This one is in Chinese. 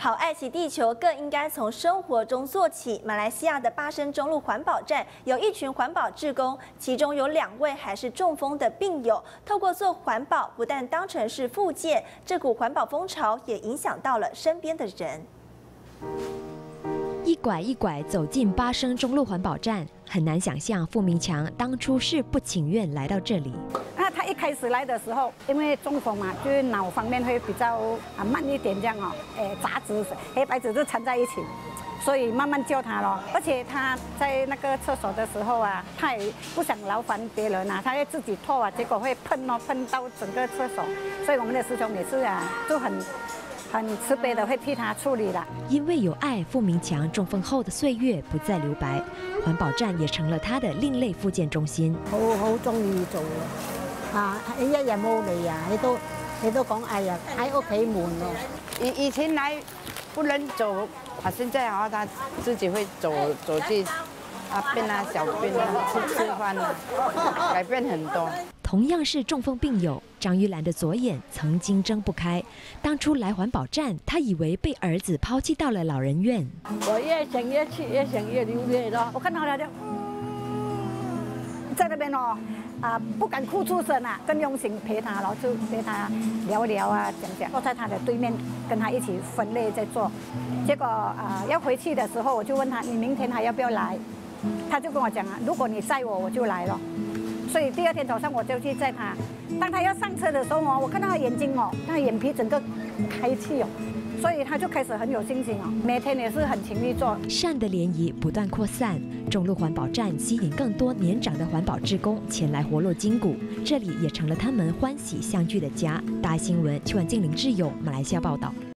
好爱惜地球，更应该从生活中做起。马来西亚的巴生中路环保站有一群环保志工，其中有2位还是中风的病友。透过做环保，不但当成是复健，这股环保风潮也影响到了身边的人。 一拐一拐走进巴生中路环保站，很难想象傅明强当初是不情愿来到这里。 那他一开始来的时候，因为中风嘛，就是脑方面会比较慢一点这样哦，杂质、黑白质就缠在一起，所以慢慢教他咯。而且他在那个厕所的时候啊，他也不想劳烦别人啊，他要自己吐啊，结果会喷到整个厕所，所以我们的师兄每次啊就很慈悲的会替他处理了。 因为有爱，傅明强中风後的歲月不再留白，環保站也成了他的另類復健中心。 好中意做一日冇嚟啊，你都講哎呀喺屋企悶咯。 以前來不能走，現在他自己會走去便啊、小便啊、吃飯啊，改變很多。 同樣是中風病友，張玉蘭的左眼曾經睜不開。當初來環保站，她以為被兒子拋棄到了老人院。 我越想越去，越想越流淚咯。 我看到他就在那邊哦，不敢哭出聲啊，更用心陪他，然後就陪他聊聊啊，講。坐在他的對面，跟他一起分類在做。結果要回去的時候，我就問他：你明天還要不要來？他就跟我講啊，如果你載我就來了。所以第二天早上我就去載他。當他要上車的時候哦，我看到他眼睛哦，他眼皮整個開氣哦，所以他就開始很有信心哦，每天也是很勤力做。善的漣漪不斷擴散，中路環保站吸引更多年長的環保志工前來活絡筋骨，這裡也成了他們歡喜相聚的家。大新聞邱婉靜、林志勇，馬來西亞報道。